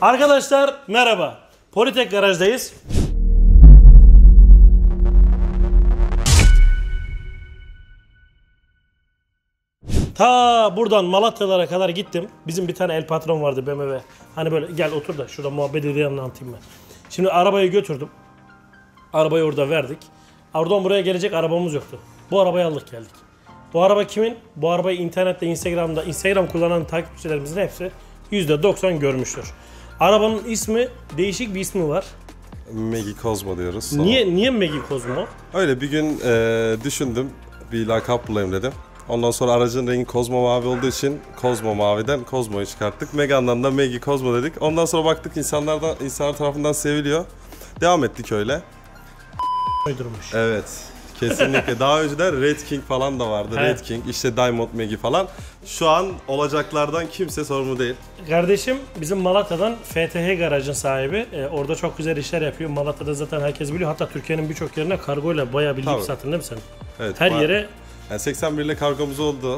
Arkadaşlar merhaba. Politek garajdayız. Ta buradan Malatyalara kadar gittim. Bizim bir tane el patron vardı BMW. Hani böyle gel otur da şurada muhabbet edelim anlatayım ben. Şimdi arabayı götürdüm. Arabayı orada verdik. Oradan buraya gelecek arabamız yoktu. Bu arabayı aldık geldik. Bu araba kimin? Bu arabayı internette, Instagram kullanan takipçilerimizin hepsi %90 görmüştür. Arabanın ismi, değişik bir ismi var. Meggy Cosmo diyoruz. Niye Meggy Cosmo? Öyle bir gün düşündüm. Bir lakap bulayım dedim. Ondan sonra aracın rengi Cosmo mavi olduğu için Cosmo maviden Cosmo'yu çıkarttık. Megane'dan da Meggy Cosmo dedik. Ondan sonra baktık insanlar tarafından seviliyor. Devam ettik öyle. Uydurmuş. Evet. Kesinlikle. Daha önceden Red King falan da vardı. Evet. Red King, işte Diamond Meggy falan. Şu an olacaklardan kimse sorumlu değil. Kardeşim bizim Malatya'dan FTH garajın sahibi. Orada çok güzel işler yapıyor. Malatya'da zaten herkes biliyor. Hatta Türkiye'nin birçok yerine kargoyla bayağı bildiğin satın değil mi sen? Evet. Her yere... Yani 81 ile kargomuz oldu.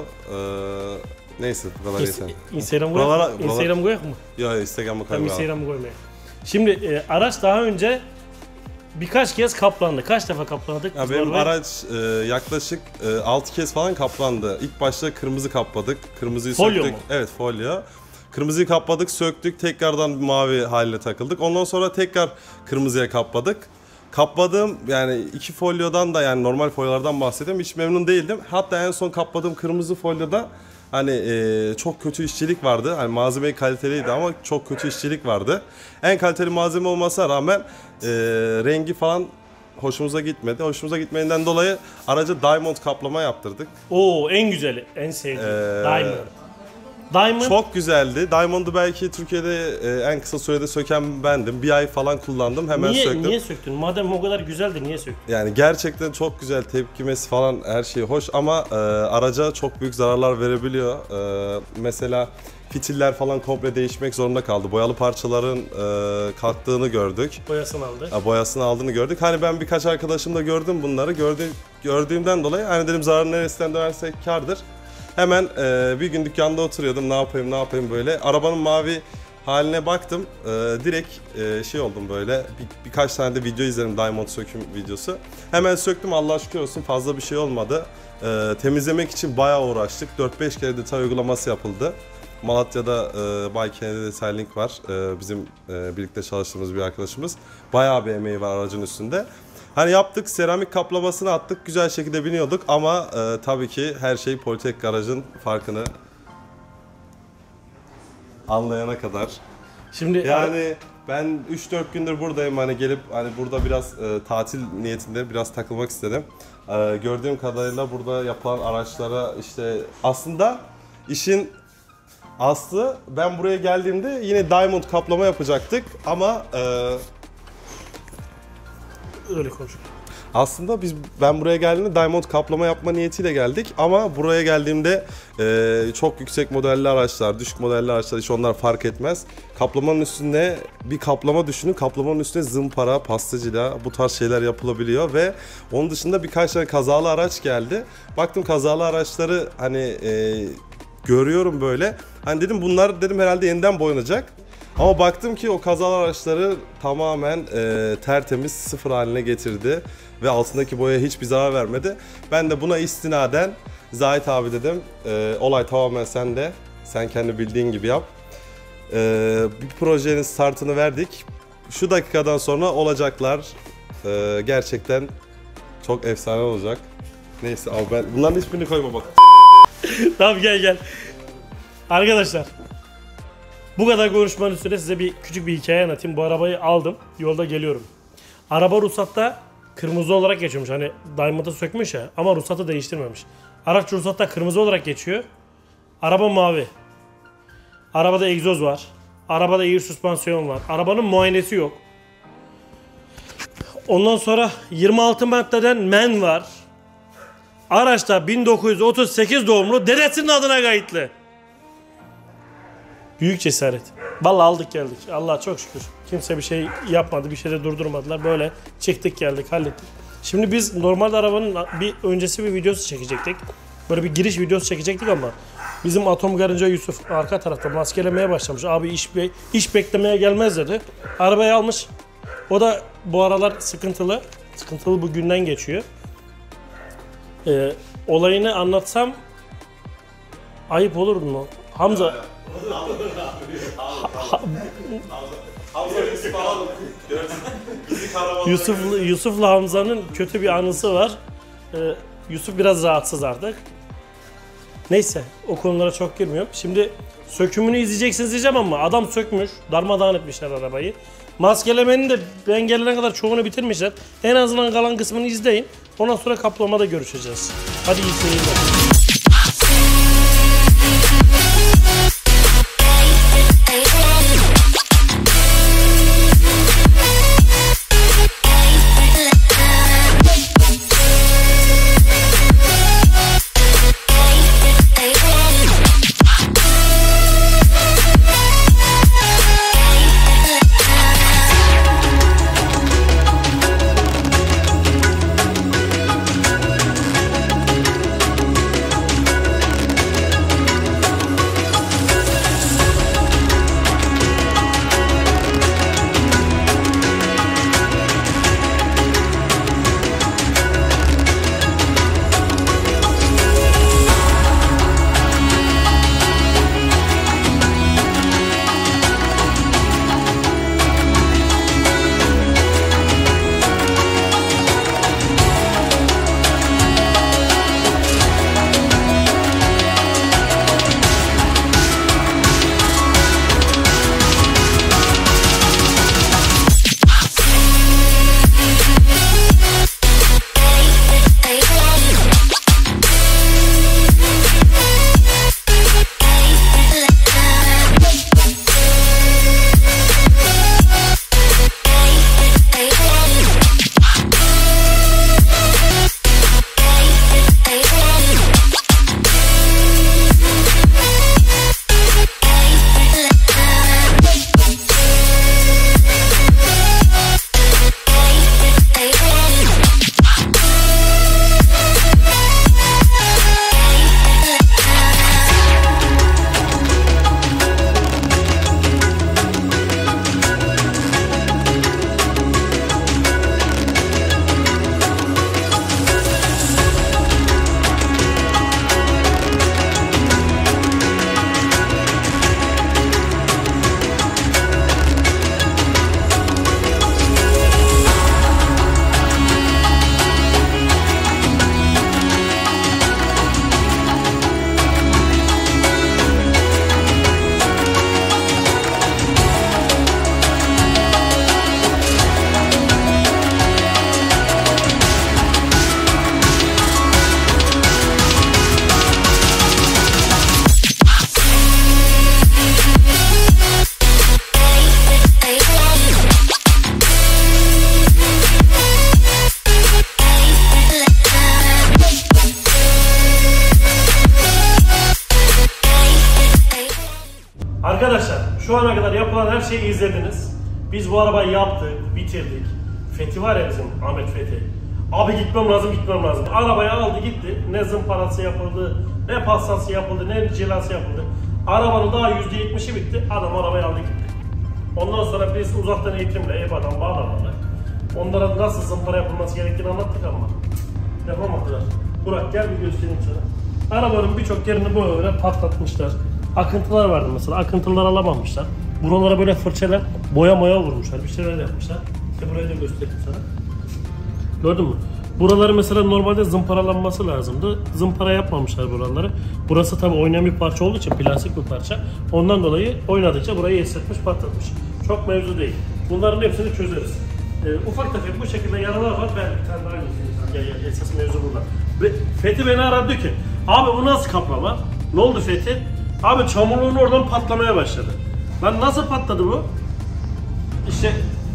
Neyse bu kadar yeter. Instagram koyak mı? Yok Instagram'ı Tamam, Instagram'ı koymaya. Şimdi araç daha önce birkaç kez kaplandı. Kaç defa kapladık? Ya benim araç yaklaşık 6 kez falan kaplandı. İlk başta kırmızı kapladık. Kırmızıyı folyo söktük. Mu? Evet, folyo. Kırmızıyı kapladık, söktük. Tekrardan mavi haline takıldık. Ondan sonra tekrar kırmızıya kapladık. Kapladığım yani iki folyodan da, yani normal folyolardan bahsedeyim, hiç memnun değildim. Hatta en son kapladığım kırmızı folyoda hani çok kötü işçilik vardı. Hani malzeme kaliteliydi ama çok kötü işçilik vardı. En kaliteli malzeme olmasına rağmen rengi falan hoşumuza gitmedi. Hoşumuza gitmediğinden dolayı araca Diamond kaplama yaptırdık. Oo, en güzeli, en sevdiğim. Diamond. Çok güzeldi. Diamond'u belki Türkiye'de en kısa sürede söken bendim. Bir ay falan kullandım, hemen söktüm. Niye söktün? Madem o kadar güzeldi niye söktün? Yani gerçekten çok güzel, tepkimesi falan her şey hoş ama araca çok büyük zararlar verebiliyor. Mesela fitiller falan komple değişmek zorunda kaldı. Boyalı parçaların kalktığını gördük. Boyasını aldı. Boyasını aldığını gördük. Hani ben birkaç arkadaşımda gördüm bunları. Gördüğümden dolayı hani dedim zarar neresinden dönersek kârdır. Hemen bir gün dükkanda oturuyordum, ne yapayım böyle. Arabanın mavi haline baktım, direkt şey oldum böyle, birkaç tane de video izledim, Diamond söküm videosu. Hemen söktüm, Allah'a şükür olsun, fazla bir şey olmadı. Temizlemek için bayağı uğraştık, 4-5 kere detay uygulaması yapıldı. Malatya'da Bay Kennedy Detailing var, bizim birlikte çalıştığımız bir arkadaşımız. Bayağı bir emeği var aracın üstünde. Hani yaptık, seramik kaplamasını attık, güzel şekilde biniyorduk ama tabii ki her şey Politek garajın farkını anlayana kadar. Şimdi yani ben 3-4 gündür buradayım, hani gelip hani burada biraz tatil niyetinde biraz takılmak istedim. Gördüğüm kadarıyla burada yapılan araçlara işte aslında işin aslı, ben buraya geldiğimde yine Diamond kaplama yapacaktık ama öyle konuşalım. aslında ben buraya geldiğimde Diamond kaplama yapma niyetiyle geldik ama buraya geldiğimde çok yüksek modelli araçlar, düşük modelli araçlar, hiç onlar fark etmez. Kaplamanın üstünde bir kaplama düşünün, kaplamanın üstüne zımpara, pastacıyla bu tarz şeyler yapılabiliyor ve onun dışında birkaç tane kazalı araç geldi. Baktım kazalı araçları hani görüyorum böyle, hani dedim bunlar dedim herhalde yeniden boyanacak. Ama baktım ki o kazalı araçları tamamen tertemiz, sıfır haline getirdi ve altındaki boyaya hiçbir zarar vermedi. Ben de buna istinaden Zahit abi dedim, olay tamamen sende, sen kendi bildiğin gibi yap. Bir projenin startını verdik. Şu dakikadan sonra olacaklar gerçekten çok efsane olacak. Neyse abi, ben bunların hiçbirini koyma bak. Tamam, gel. Arkadaşlar, bu kadar konuşmanın üstüne size küçük bir hikaye anlatayım. Bu arabayı aldım, yolda geliyorum. Araba ruhsatta kırmızı olarak geçiyormuş. Hani Diamond'ı sökmüş ya ama ruhsatı değiştirmemiş. Araç ruhsatta kırmızı olarak geçiyor. Araba mavi. Arabada egzoz var. Arabada air süspansiyon var. Arabanın muayenesi yok. Ondan sonra 26 maddeden men var. Araçta 1938 doğumlu dedesinin adına kayıtlı. Büyük cesaret. Vallahi aldık geldik. Allah'a çok şükür. Kimse bir şey yapmadı, bir şey de durdurmadılar. Böyle çıktık geldik, hallettik. Şimdi biz normalde arabanın bir öncesi bir videosu çekecektik. Böyle bir giriş videosu çekecektik ama Bizim atom karınca Yusuf arka tarafta maskelemeye başlamış. Abi iş beklemeye gelmez dedi. Arabayı almış. O da bu aralar sıkıntılı. Sıkıntılı bu günden geçiyor. Olayını anlatsam ayıp olur mu? Hamza... Yusuf'la Hamza'nın kötü bir anısı var. Yusuf biraz rahatsız artık. Neyse, o konulara çok girmiyorum. Şimdi sökümünü izleyeceksiniz diyeceğim ama adam sökmüş, darmadağın etmişler arabayı. Maskelemenin de ben gelene kadar çoğunu bitirmişler. En azından kalan kısmını izleyin. Ondan sonra kaplamada görüşeceğiz. Hadi iyi seyirler. Arkadaşlar şu ana kadar yapılan her şeyi izlediniz. Biz bu arabayı yaptık, bitirdik. Fethi var ya bizim Ahmet Fethi. Abi gitmem lazım. Arabayı aldı gitti. Ne zımparası yapıldı, ne pastası yapıldı, ne cilası yapıldı. Arabanın daha %70'i bitti. Adam arabayı aldı gitti. Ondan sonra biz uzaktan eğitimle EBA'dan bağlamadık. Onlara nasıl zımpara yapılması gerektiğini anlattık ama yapamadılar. Burak gel bir göstereyim sana. Arabanın birçok yerini böyle patlatmışlar. Akıntılar vardı mesela. Akıntılar alamamışlar. Buralara böyle fırçayla boya vurmuşlar. Bir şeyler yapmışlar. İşte burayı da göstereyim sana. Gördün mü? Buraları mesela normalde zımparalanması lazımdı. Zımpara yapmamışlar buraları. Burası tabi oynayan bir parça olduğu için plastik bir parça. Ondan dolayı oynadıkça burayı esnetmiş, patlatmış. Çok mevzu değil. Bunların hepsini çözeriz. Ufak tefek bu şekilde yaralar var. Ben bir tane daha göstereyim. Gel esas mevzu burada. Fethi beni aradı diyor ki abi bu nasıl kaplama? Ne oldu Fethi? Abi çamurluğun oradan patlamaya başladı. Lan nasıl patladı bu? İşte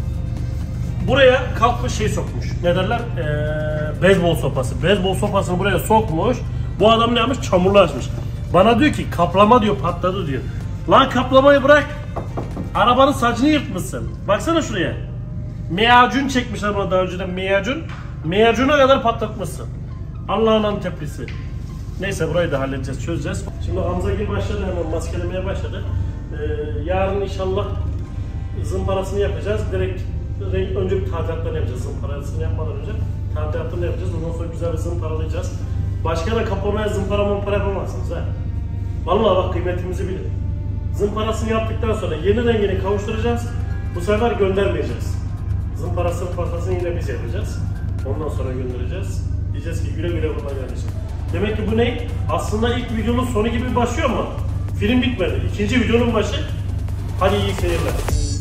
buraya kalkmış şey sokmuş. Ne derler? Beyzbol sopası. Beyzbol sopasını buraya sokmuş. Bu adam ne yapmış? Çamurlu açmış. Bana diyor ki kaplama diyor patladı diyor. Lan kaplamayı bırak. Arabanın sacını yırtmışsın. Baksana şuraya. Meyacun çekmişler buna daha önceden meyacun. Meyacuna kadar patlatmışsın. Allah'ın Anteplisi. Neyse burayı da halledeceğiz, çözeceğiz. Şimdi Hamza Gül başladı, hemen maskelemeye başladı. Yarın inşallah zımparasını yapacağız. Direkt önce bir tadilatlarını yapacağız. Zımparasını yapmadan önce tadilatlarını yapacağız. Ondan sonra güzel bir zımparalayacağız. Başka da kaplamaya zımpara yapamazsınız ha. Vallahi bak, kıymetimizi bilin. Zımparasını yaptıktan sonra yeni rengini kavuşturacağız. Bu sefer göndermeyeceğiz. Zımparasını yine biz yapacağız. Ondan sonra göndereceğiz. Diyeceğiz ki güle güle buradan kardeşim. Demek ki bu ne? Aslında ilk videonun sonu gibi başlıyor mu? Film bitmedi. İkinci videonun başı. Hadi iyi seyirler.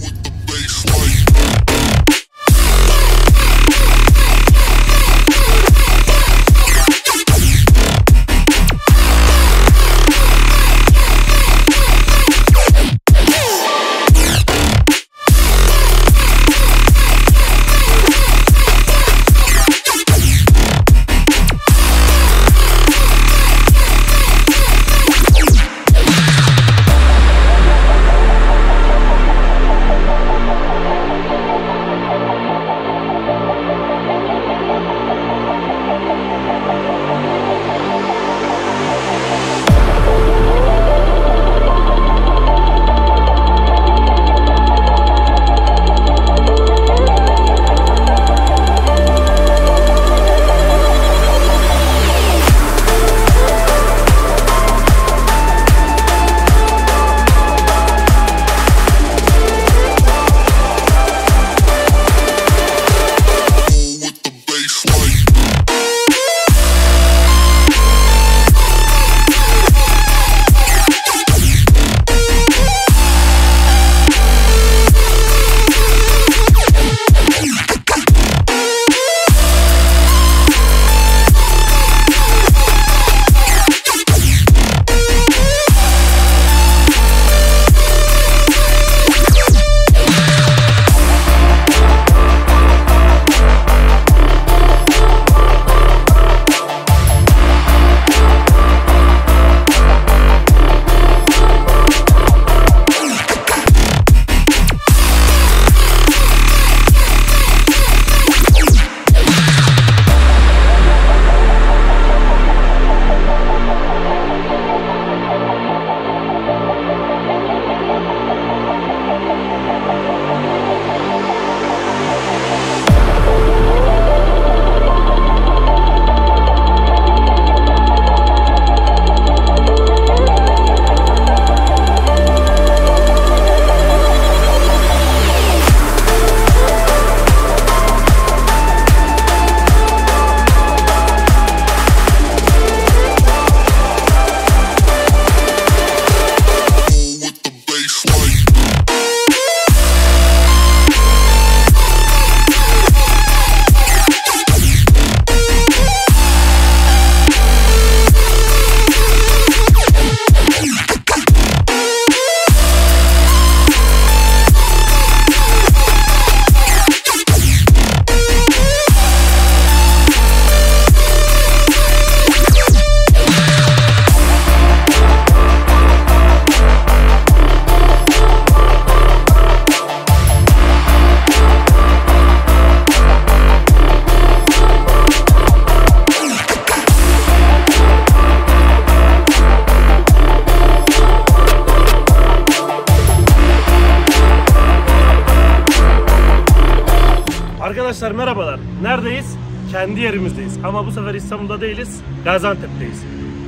Arkadaşlar merhabalar. Neredeyiz? Kendi yerimizdeyiz. Ama bu sefer İstanbul'da değiliz. Gaziantep'teyiz.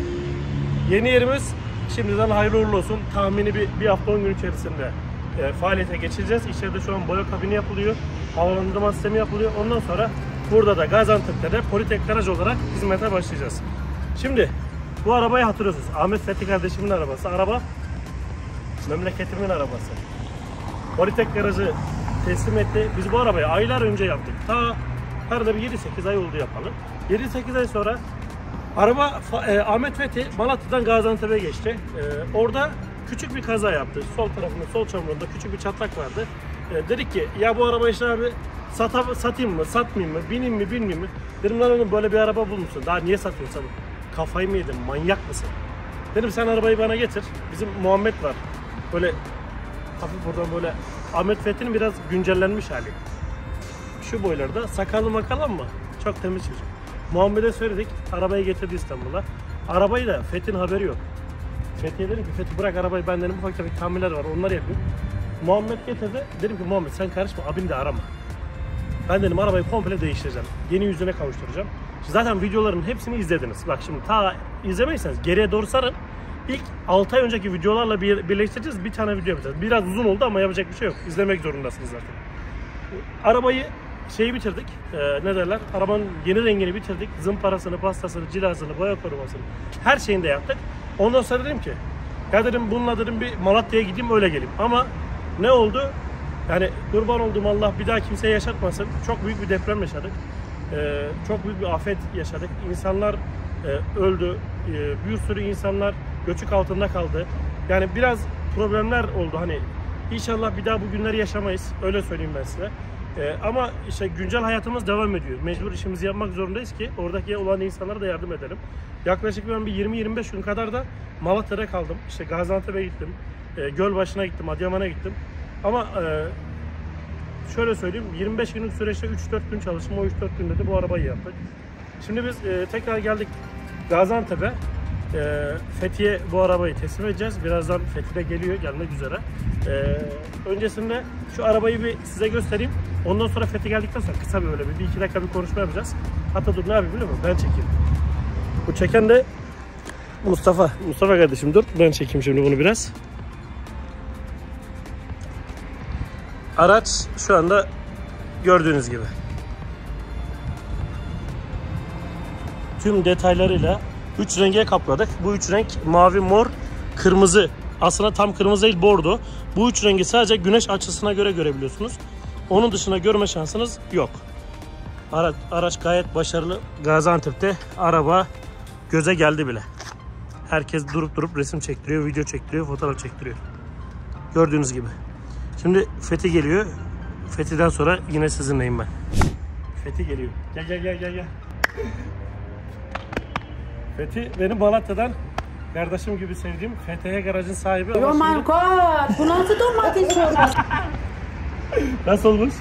Yeni yerimiz şimdiden hayırlı uğurlu olsun. Tahmini bir hafta 10 gün içerisinde faaliyete geçeceğiz. İçeride şu an boya kabini yapılıyor. Havalandırma sistemi yapılıyor. Ondan sonra burada da Gaziantep'te de Politek Garaj olarak hizmete başlayacağız. Şimdi bu arabayı hatırlıyorsunuz. Ahmet Fethi kardeşimin arabası. Araba memleketimin arabası. Politek Garajı teslim etti. Biz bu arabayı aylar önce yaptık. Ta herhalde bir 7-8 ay oldu yapalı. 7-8 ay sonra araba Ahmet Fethi Malatya'dan Gaziantep'e geçti. Orada küçük bir kaza yaptı. Sol tarafında, sol çamurunda küçük bir çatlak vardı. Dedik ki ya bu araba işte abi satayım mı, satmayayım mı, bineyim mi, bilmeyeyim mi? Dedim lan oğlum böyle bir araba bulmuşsun. Daha niye satıyorsun? Kafayı mı yedin? Manyak mısın? Dedim sen arabayı bana getir. Bizim Muhammed var. Böyle hafif buradan böyle Ahmet Fethi'nin biraz güncellenmiş hali. Şu boylarda sakallı makallı mı? Çok temiz çocuk. Muhammed'e söyledik. Arabayı getirdi İstanbul'a. Arabayı da Fethi'nin haberi yok. Fethi'ye dedim ki Fethi bırak arabayı, ben dedim ufak tefek tamirler var onları yapayım. Muhammed getirdi. Dedim ki Muhammed sen karışma, abini de arama. Ben dedim arabayı komple değiştireceğim. Yeni yüzüne kavuşturacağım. Zaten videoların hepsini izlediniz. Bak şimdi ta izlemeyseniz geriye doğru sarın. İlk 6 ay önceki videolarla birleştireceğiz. Bir tane video yapacağız. Biraz uzun oldu ama yapacak bir şey yok. İzlemek zorundasınız zaten. Arabayı bitirdik. Ne derler? Arabanın yeni rengini bitirdik. Zımparasını, pastasını, cilasını, boya korumasını her şeyini de yaptık. Ondan sonra dedim ki ya dedim bununla dedim bir Malatya'ya gideyim öyle geleyim. Ama ne oldu? Yani kurban olduğum Allah bir daha kimseye yaşatmasın. Çok büyük bir deprem yaşadık. Çok büyük bir afet yaşadık. İnsanlar öldü. Bir sürü insanlar göçük altında kaldı. Yani biraz problemler oldu. Hani inşallah bir daha bu günleri yaşamayız. Öyle söyleyeyim ben size. Ama işte güncel hayatımız devam ediyor. Mecbur işimizi yapmak zorundayız ki oradaki olan insanlara da yardım edelim. Yaklaşık ben bir 20-25 gün kadar da Malatya'da kaldım. İşte Gaziantep'e gittim. Gölbaşı'na gittim, Adıyaman'a gittim. Ama şöyle söyleyeyim, 25 günlük süreçte 3-4 gün çalıştım. O 3-4 günde de bu arabayı yaptık. Şimdi biz tekrar geldik Gaziantep'e. Fethiye bu arabayı teslim edeceğiz. Birazdan Fethi'de geliyor, gelmek üzere. Öncesinde şu arabayı bir size göstereyim. Ondan sonra Fethi geldikten sonra kısa böyle bir 2 dakika bir konuşma yapacağız. Hatta dur ne yapayım biliyor musun? Ben çekeyim. Bu çeken de Mustafa. Mustafa kardeşim dur. Ben çekeyim şimdi bunu biraz. Araç şu anda gördüğünüz gibi. Tüm detaylarıyla 3 renge kapladık. Bu 3 renk mavi, mor, kırmızı. Aslında tam kırmızı değil, bordo. Bu 3 rengi sadece güneş açısına göre görebiliyorsunuz. Onun dışında görme şansınız yok. Araç gayet başarılı. Gaziantep'te araba göze geldi bile. Herkes durup resim çektiriyor, video çektiriyor, fotoğraf çektiriyor. Gördüğünüz gibi. Şimdi Fethi geliyor. Fethi'den sonra yine sizinleyim ben. Fethi geliyor. Gel. Fethi benim Malatya'dan kardeşim gibi sevdiğim FTH garajın sahibi. Oh my god! Bu nasıl domates çorbası? Nasıl olmuş?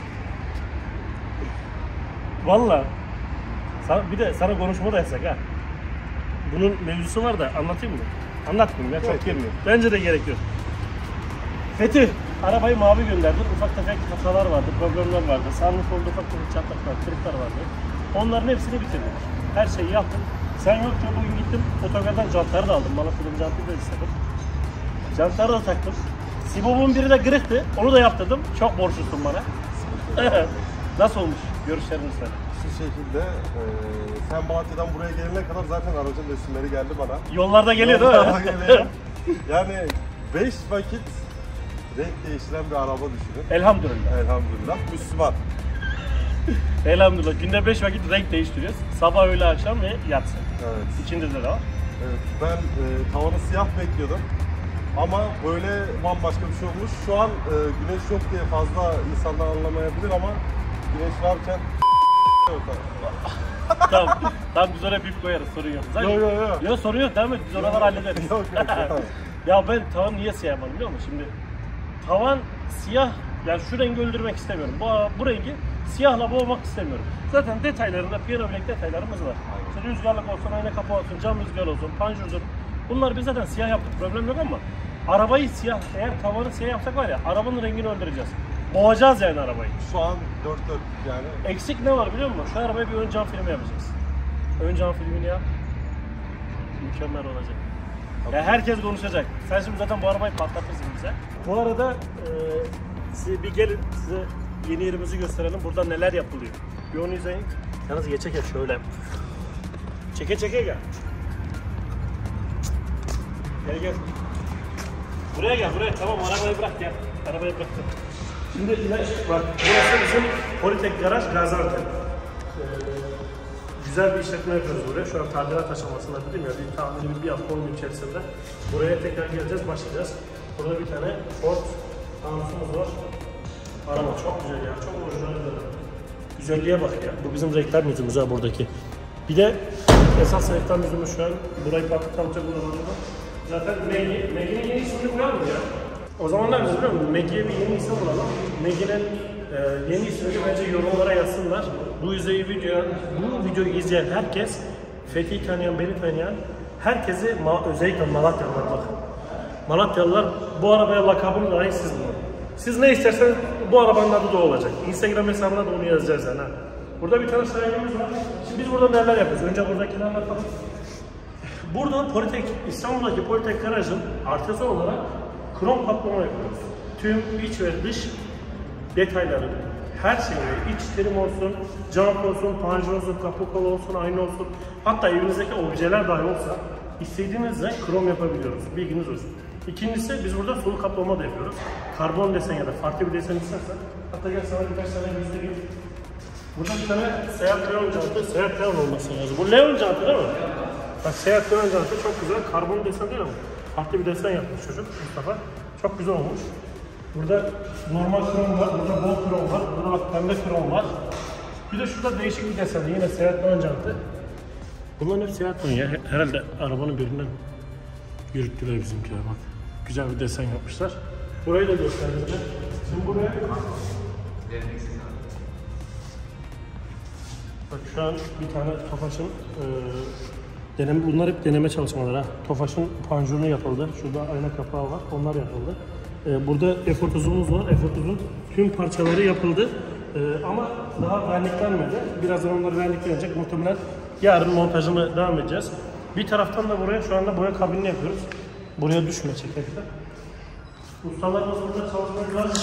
Valla. Bir de sana konuşma da yasak ha. Bunun mevzusu var da anlatayım mı? Anlatmayayım ya, çok girmiyor. Bence de gerek yok. Fethi, arabayı mavi gönderdim. Ufak tefek hatalar vardı, problemler vardı. Sağlık oldu, ufak tefek çatlaklar, kırıklar vardı. Onların hepsini bitirdik. Her şeyi yaptık. Sen yokken bugün gittim, otogardan jantları da aldım. Malatya'dan jantı da istedim. Jantları da taktım. Sibop'un biri de kırıktı, onu da yaptırdım. Çok borçlusun bana. Nasıl olmuş? Görüşleriniz söyle. Şu şekilde sen Malatya'dan buraya gelene kadar zaten aracın resimleri geldi bana. Yollarda geliyor değil mi? Yani 5 vakit renk değiştiren bir araba düşünün. Elhamdülillah. Elhamdülillah. Müslüman. Elhamdülillah. Günde 5 vakit renk değiştiriyoruz. Sabah, öğle, akşam ve yatsı. Evet. İkinde de var. Evet. Ben tavanı siyah bekliyordum. Ama böyle bambaşka bir şey olmuş. Şu an güneş yok diye fazla insanlar anlamayabilir ama güneş varken yok abi. Tamam biz oraya bip koyarız, sorun yok. Yok. Yok sorun yok, devam et, biz oraları hallederiz. Yok. Ya ben tavan niye siyah yapmadım biliyor musun? Şimdi tavan siyah, yani şu rengi öldürmek istemiyorum. Bu rengi siyahla boğmak istemiyorum. Zaten detaylarında piyano bilek detaylarımız var. İşte rüzgarlık olsun, ayna kapı olsun, cam rüzgar olsun, panjurdur. Bunları biz zaten siyah yaptık, problem yok ama arabayı siyah, eğer tavanı siyah yapsak var ya, arabanın rengini öldüreceğiz. Boğacağız yani arabayı. Şu an 4-4 yani. Eksik ne var biliyor musun? Şu arabaya bir ön cam filmi yapacağız. Ön cam filmini yap. Mükemmel olacak. Ya herkes konuşacak. Sen şimdi zaten bu arabayı patlatırsın bize. Bu arada size bir gelin, size yeni yerimizi gösterelim. Burada neler yapılıyor. Bir onu izleyin. Yalnız geçe şöyle. Çeke gel. Gel. Buraya gel. Tamam, arabayı bırak gel. Arabayı bıraktım. Şimdi bak, burası bizim Politek Garaj Gaziantep. Güzel bir işletme yapıyoruz buraya. Şu an tadilat aşamasında dedim ya, bir tahmini bir hafta 10 gün içerisinde buraya tekrar geleceğiz, başlayacağız. Burada bir tane Ford anonsumuz var. Araba çok güzel ya, çok orijinal. Güzelliğe bak ya, bu bizim reklam yüzümüz ha buradaki. Bir de esas reklam yüzümüz şu an, burayı patlatacak burada. Zaten Maggie'nin yeni ismini koyalım ya. O zamanlar biz biliyor musun? Maggie'ye bir yeni isim bulalım. Maggie'nin yeni ismini bence yorumlara yazsınlar. Bu videoyu izleyen herkes, Fethi'yi tanıyan, beni tanıyan Herkesi, özellikle Malatyalılar bakın. Malatyalılar bu arabaya lakabını dahi siz bulun. Siz ne isterseniz bu arabanın adı da olacak. Instagram hesabına da onu yazacağız yani. Burada bir tane sahibimiz var. Şimdi biz burada neler yapıyoruz? Önce buradakiler bakalım. Buradan Politek, İstanbul'daki Politek garajın artısı olarak krom kaplama yapıyoruz. Tüm iç ve dış detayları, her şeyi, iç terim olsun, cam olsun, panjur olsun, kapı kolu olsun, ayna olsun, hatta evinizdeki objeler dahi olsa istediğinizde krom yapabiliyoruz. Bilginiz olsun. İkincisi biz burada sulu kaplama da yapıyoruz. Karbon desen ya da farklı bir desen istersen, hatta gel sana birkaç tane göstereyim. Burada bir tane Seat Leon jantı, Seat Leon olması lazım. Bu Leon jantı değil mi? Bak Seat Leon jantı çok güzel, karbon desen değil mi? Farklı bir desen yapmış çocuk Mustafa. Çok güzel olmuş. Burada normal krom var, burada bol krom var, burada bak pembe krom var. Bir de şurada değişik bir desen, yine Seat Leon jantı. Bunların hep Seat Leon ya, herhalde arabanın birinden yürüttüler bizimkiler bak. Güzel bir desen yapmışlar. Burayı da gösterdim. Şimdi buraya... Bak şu an bir tane Tofaş'ın bunlar hep deneme çalışmaları ha. Tofaş'ın panjurunu yapıldı. Şurada ayna kapağı var. Onlar yapıldı. Burada F30'umuz var. F30'un tüm parçaları yapıldı. Ama daha verniklenmedi. Birazdan onlar verniklenecek. Muhtemelen yarın montajını devam edeceğiz. Bir taraftan da buraya şu anda boya kabinini yapıyoruz. Buraya düşmeyecek şekilde. Ustalarımız burada çalışmadılar.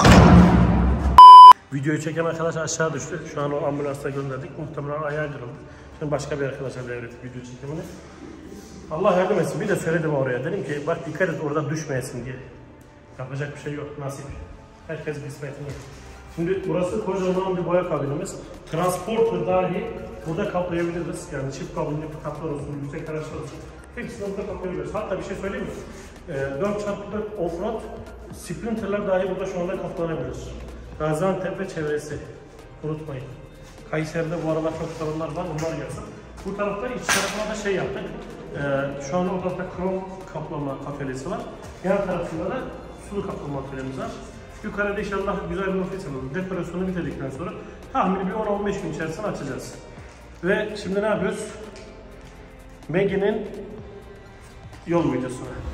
Videoyu çeken arkadaş aşağı düştü. Şu an o ambulansa gönderdik. Muhtemelen ayağı kırıldı. Şimdi başka bir arkadaşa devrettik video çekimini. Allah yardım etsin. Bir de söyledim oraya. Dedim ki bak dikkat et orada düşmeyesin diye. Yapacak bir şey yok. Nasip. Herkes kısmetini. Şimdi burası kocaman bir boya kabinimiz. Transporter dahi burada kaplayabiliriz. Yani çift kabinli bir kaplar olsun, yüksek araçlar olsun. Hepsini burada kaplayabiliriz. Hatta bir şey söyleyeyim mi? 4x4 offroad sprinterler dahi burada şu anda kaplanabilir. Gaziantep ve çevresi. Unutmayın. Kayseri'de bu aralar çok sorunlar var. Onlar gelsin. Bu tarafta iç tarafına da şey yaptık. Şu anda o tarafta krom kaplama atölyesi var. Yan tarafında da sulu kaplama atölyemiz var. Yukarıda inşallah güzel bir ofis alalım. Dekorasyonu bitirdikten sonra tahmini bir 10-15 gün içerisinde açacağız. Ve şimdi ne yapıyoruz? Maggie'nin yol videosuna.